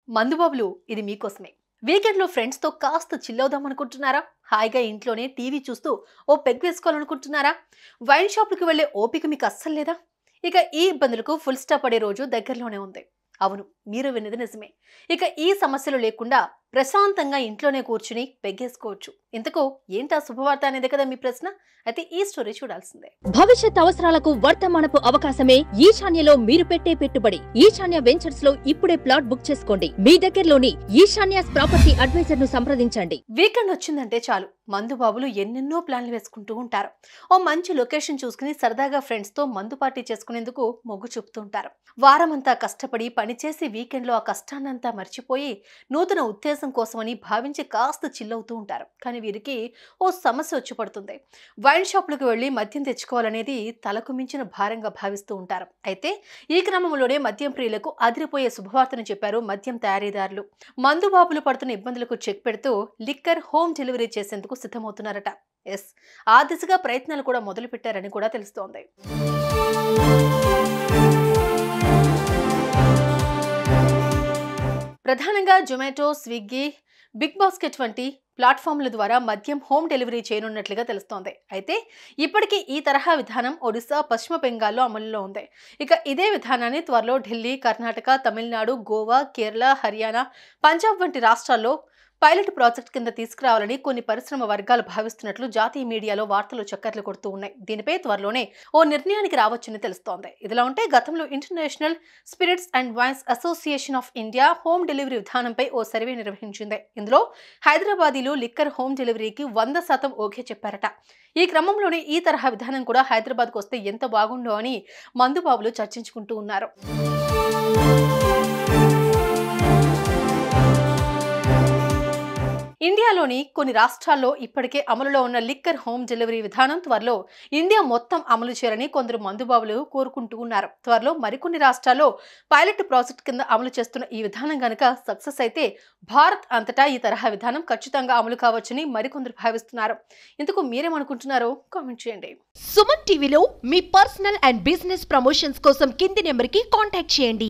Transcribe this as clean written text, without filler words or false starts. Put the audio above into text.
మందుబాబులు ఇది మీకోసమే. వీకెండ్‌లో ఫ్రెండ్స్‌తో కాస్త చిల్ అవుదాం అనుకుంటున్నారా? హాయిగా ఇంట్లోనే టీవీ చూస్తూ ఓ పెగ్ వేసుకోవాలనుకుంటున్నారా? వైన్ షాపులకి వెళ్ళే ఓపిక మీకు అస్సలు లేదా? ఇక ఈ ఇబ్బందులకు ఫుల్ స్టాప్ పడే రోజు దగ్గరలోనే ఉంది. అవును, మీరు విన్నది నిజమే. ఇక ఈ సమస్యలు లేకుండా ప్రశాంతంగా ఇంట్లోనే కూర్చుని పెగ్గేసుకోవచ్చు. ఇంతకు ఏంటా శుభవార్త అనేది కదా మీ ప్రశ్న? అయితే ఈ స్టోరీ చూడాల్సిందే. భవిష్యత్ అవసరాలకు వర్తమానపు అవకాశమే ఈశాన్యలో మీరు పెట్టే పెట్టుబడి. ఈశాన్య వెంచర్స్ లో ఇప్పుడే ప్లాట్ బుక్ చేసుకోండి. మీ దగ్గరలోని ఈశాన్యాస్ ప్రాపర్టీ అడ్వైజర్ ను సంప్రదించండి. వీకెండ్ వచ్చిందంటే చాలు మందుబాబులు ఎన్నెన్నో ప్లాన్లు వేసుకుంటూ ఉంటారు. ఓ మంచి లొకేషన్ చూసుకుని సరదాగా ఫ్రెండ్స్ తో మందు పార్టీ చేసుకునేందుకు మొగ్గు చూపుతూ ఉంటారు. వారమంతా కష్టపడి పనిచేసి వీకెండ్ లో ఆ కష్టాన్నంతా మర్చిపోయి నూతన ఉత్తేజం కోసమని భావించి కాస్త చిల్లవుతూ ఉంటారు. కానీ వీరికి ఓ సమస్య వచ్చి పడుతుంది. వైన్ షాపులకు వెళ్లి మద్యం తెచ్చుకోవాలనేది తలకు మించిన భారంగా భావిస్తూ ఉంటారు. అయితే ఈ క్రమంలోనే మద్యం ప్రియులకు అదిరిపోయే శుభవార్తను చెప్పారు మద్యం తయారీదారులు. మందుబాబులు పడుతున్న ఇబ్బందులకు చెక్ పెడుతూ లిక్కర్ హోమ్ డెలివరీ చేసేందుకు సిద్ధమవుతున్నారట. ఎస్, ఆ దిశగా ప్రయత్నాలు కూడా మొదలు పెట్టారని కూడా తెలుస్తోంది. ప్రధానంగా జొమాటో, స్విగ్గీ, బిగ్ బాస్కెట్ వంటి ప్లాట్ఫామ్ల ద్వారా మద్యం హోమ్ డెలివరీ చేయనున్నట్లుగా తెలుస్తోంది. అయితే ఇప్పటికీ ఈ తరహా విధానం ఒడిశా, పశ్చిమ బెంగాల్లో అమలులో ఉంది. ఇక ఇదే విధానాన్ని త్వరలో ఢిల్లీ, కర్ణాటక, తమిళనాడు, గోవా, కేరళ, హర్యానా, పంజాబ్ వంటి రాష్ట్రాల్లో పైలట్ ప్రాజెక్ట్ కింద తీసుకురావాలని కొన్ని పరిశ్రమ వర్గాలు భావిస్తున్నట్లు జాతీయ మీడియాలో వార్తలు చక్కర్లు కొడుతూ ఉన్నాయి. దీనిపై త్వరలోనే ఓ నిర్ణయానికి రావచ్చని తెలుస్తోంది. ఇదిలా ఉంటే గతంలో international spirits and wines association of India home delivery విధానంపై ఓ సర్వే నిర్వహించింది. ఇందులో హైదరాబాదీలు లిక్కర్ హోమ్ డెలివరీకి 100% ఓకే చెప్పారట. ఈ క్రమంలోనే ఈ తరహా విధానం కూడా హైదరాబాద్కు వస్తే ఎంత బాగుండో అని మందుబాబులు చర్చించుకుంటూ ఉన్నారు. ఇండియాలోని కొన్ని రాష్ట్రాల్లో ఇప్పటికే అమలులో ఉన్న లిక్కర్ హోమ్ డెలివరీ విధానం త్వరలో ఇండియా మొత్తం అమలు చేయాలని కొందరు మందుబాబులు కోరుకుంటూ ఉన్నారు. త్వరలో మరికొన్ని రాష్ట్రాల్లో పైలట్ ప్రాజెక్ట్ కింద అమలు చేస్తున్న ఈ విధానం గనుక సక్సెస్ అయితే భారత్ అంతటా ఈ తరహా విధానం ఖచ్చితంగా అమలు కావచ్చని మరికొందరు భావిస్తున్నారు. ఇందుకు మీరేమనుకుంటున్నారో కామెంట్ చేయండి. సుమన్ టీవీలో మీ పర్సనల్ అండ్ బిజినెస్ ప్రమోషన్స్ కోసం కింది నెంబర్కి కాంటాక్ట్ చేయండి.